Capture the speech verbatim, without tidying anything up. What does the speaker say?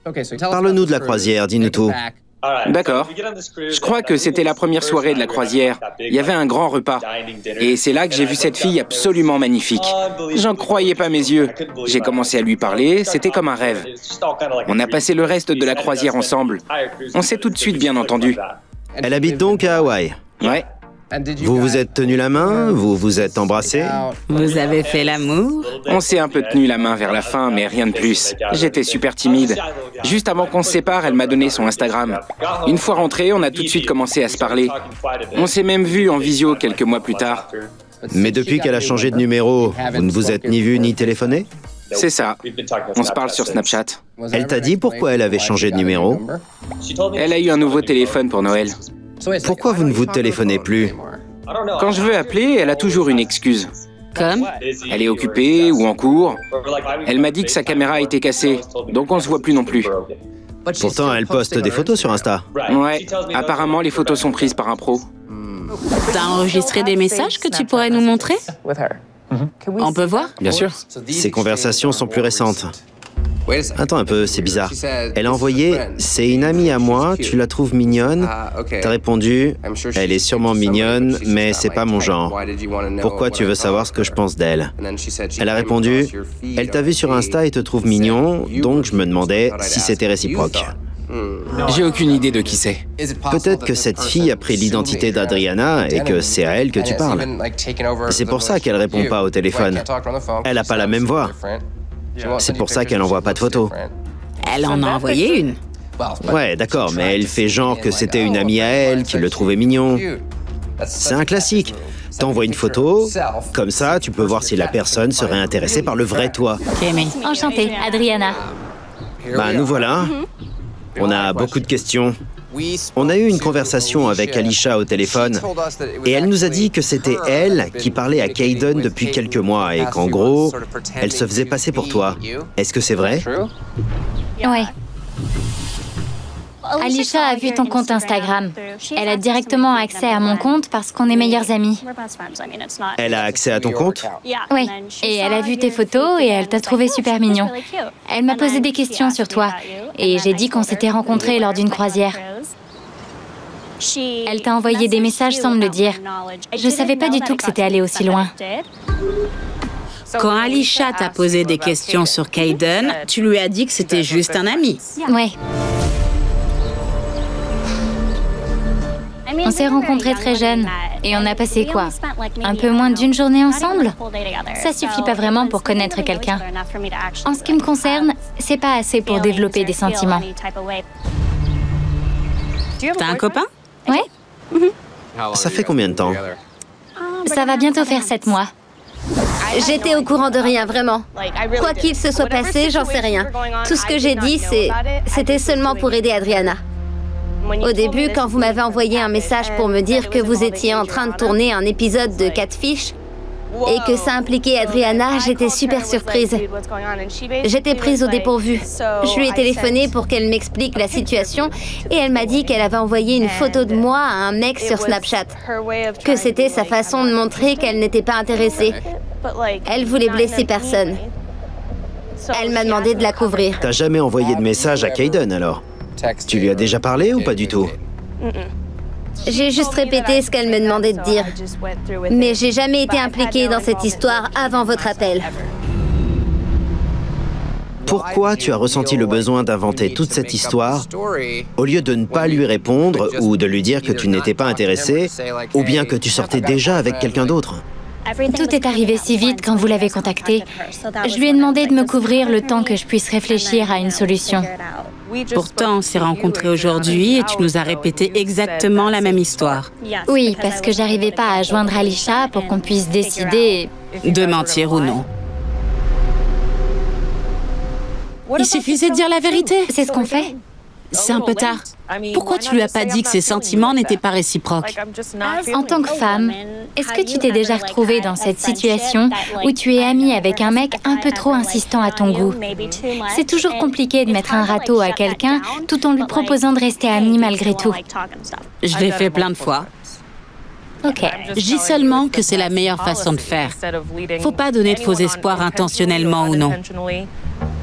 Parle-nous de la croisière, dis-nous tout. D'accord. Je crois que c'était la première soirée de la croisière. Il y avait un grand repas. Et c'est là que j'ai vu cette fille absolument magnifique. J'en croyais pas mes yeux. J'ai commencé à lui parler, c'était comme un rêve. On a passé le reste de la croisière ensemble. On s'est tout de suite bien entendu. Elle habite donc à Hawaï. Ouais. Vous vous êtes tenu la main? Vous vous êtes embrassés? Vous avez fait l'amour? On s'est un peu tenu la main vers la fin, mais rien de plus. J'étais super timide. Juste avant qu'on se sépare, elle m'a donné son Instagram. Une fois rentré, on a tout de suite commencé à se parler. On s'est même vu en visio quelques mois plus tard. Mais depuis qu'elle a changé de numéro, vous ne vous êtes ni vu ni téléphoné? C'est ça. On se parle sur Snapchat. Elle t'a dit pourquoi elle avait changé de numéro? Elle a eu un nouveau téléphone pour Noël. Pourquoi vous ne vous téléphonez plus? Quand je veux appeler, elle a toujours une excuse. Comme? Elle est occupée ou en cours. Elle m'a dit que sa caméra a été cassée, donc on se voit plus non plus. Pourtant, elle poste des photos sur Insta. Ouais, apparemment les photos sont prises par un pro. T'as enregistré des messages que tu pourrais nous montrer? On peut voir? Bien sûr. Ces conversations sont plus récentes. Attends un peu, c'est bizarre. Elle a envoyé « C'est une amie à moi, tu la trouves mignonne ?» T'as répondu « Elle est sûrement mignonne, mais c'est pas mon genre. Pourquoi tu veux savoir ce que je pense d'elle ?» Elle a répondu « Elle t'a vu sur Insta et te trouve mignon, donc je me demandais si c'était réciproque. » J'ai aucune idée de qui c'est. Peut-être que cette fille a pris l'identité d'Adriana et que c'est à elle que tu parles. C'est pour ça qu'elle répond pas au téléphone. Elle a pas la même voix. C'est pour ça qu'elle n'envoie pas de photos. Elle en a envoyé une. Ouais, d'accord, mais elle fait genre que c'était une amie à elle, qui le trouvait mignon. C'est un classique. T'envoies une photo, comme ça, tu peux voir si la personne serait intéressée par le vrai toi. Kémé. Enchantée, Adriana. Bah, nous voilà. On a beaucoup de questions. On a eu une conversation avec Alisha au téléphone et elle nous a dit que c'était elle qui parlait à Kayden depuis quelques mois et qu'en gros, elle se faisait passer pour toi. Est-ce que c'est vrai? Ouais. Alisha a vu ton compte Instagram. Elle a directement accès à mon compte parce qu'on est meilleures amies. Elle a accès à ton compte? Oui, et elle a vu tes photos et elle t'a trouvé super mignon. Elle m'a posé des questions sur toi et j'ai dit qu'on s'était rencontrés lors d'une croisière. Elle t'a envoyé des messages sans me le dire. Je savais pas du tout que c'était allé aussi loin. Quand Alisha t'a posé des questions sur Kayden, tu lui as dit que c'était juste un ami. Ouais. On s'est rencontrés très jeunes et on a passé quoi? Un peu moins d'une journée ensemble? Ça suffit pas vraiment pour connaître quelqu'un. En ce qui me concerne, c'est pas assez pour développer des sentiments. T'as un copain? Ouais. Ça fait combien de temps? Ça va bientôt faire sept mois. J'étais au courant de rien, vraiment. Quoi qu'il se soit passé, j'en sais rien. Tout ce que j'ai dit, c'est... c'était seulement pour aider Adriana. Au début, quand vous m'avez envoyé un message pour me dire que vous étiez en train de tourner un épisode de Catfish et que ça impliquait Adriana, j'étais super surprise. J'étais prise au dépourvu. Je lui ai téléphoné pour qu'elle m'explique la situation et elle m'a dit qu'elle avait envoyé une photo de moi à un mec sur Snapchat, que c'était sa façon de montrer qu'elle n'était pas intéressée. Elle voulait blesser personne. Elle m'a demandé de la couvrir. T'as jamais envoyé de message à Kayden alors? Tu lui as déjà parlé ou pas du tout? J'ai juste répété ce qu'elle me demandait de dire. Mais j'ai jamais été impliquée dans cette histoire avant votre appel. Pourquoi tu as ressenti le besoin d'inventer toute cette histoire au lieu de ne pas lui répondre ou de lui dire que tu n'étais pas intéressé ou bien que tu sortais déjà avec quelqu'un d'autre? Tout est arrivé si vite quand vous l'avez contacté. Je lui ai demandé de me couvrir le temps que je puisse réfléchir à une solution. Pourtant, on s'est rencontrés aujourd'hui et tu nous as répété exactement la même histoire. Oui, parce que j'arrivais pas à joindre Alisha pour qu'on puisse décider... De mentir ou non. Il suffisait de dire la vérité. C'est ce qu'on fait. C'est un peu tard. Pourquoi tu lui as pas dit que ses sentiments n'étaient pas réciproques? En tant que femme, est-ce que tu t'es déjà retrouvée dans cette situation où tu es amie avec un mec un peu trop insistant à ton goût? C'est toujours compliqué de mettre un râteau à quelqu'un tout en lui proposant de rester amie malgré tout. Je l'ai fait plein de fois. Ok. Je dis seulement que c'est la meilleure façon de faire. Faut pas donner de faux espoirs intentionnellement ou non.